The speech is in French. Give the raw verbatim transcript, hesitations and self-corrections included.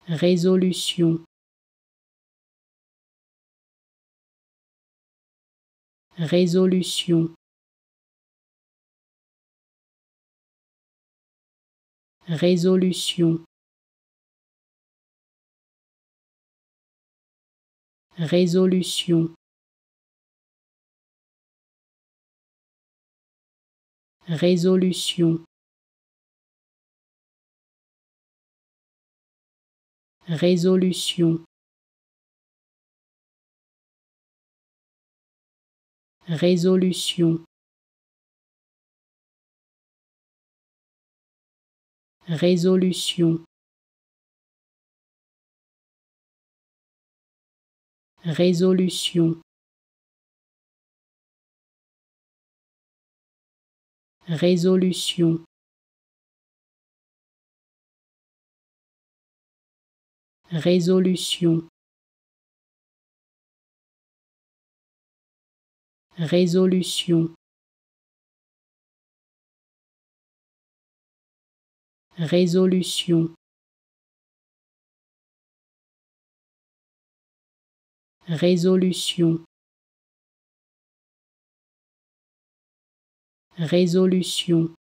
Résolution. Résolution. Résolution. Résolution. Résolution. Résolution. Résolution. Résolution. Résolution. Résolution. Résolution. Résolution. Résolution. Résolution. Résolution.